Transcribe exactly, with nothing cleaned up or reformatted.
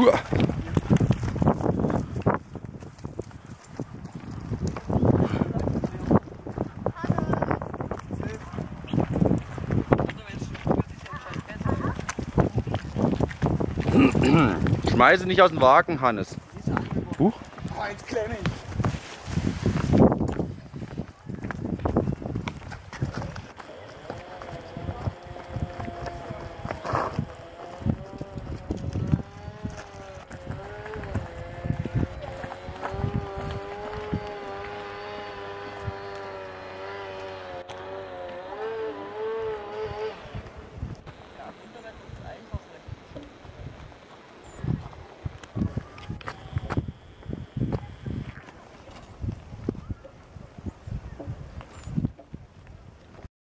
Uah. Schmeiße nicht aus dem Wagen, Hannes. Huch. Oh, jetzt klemme ich.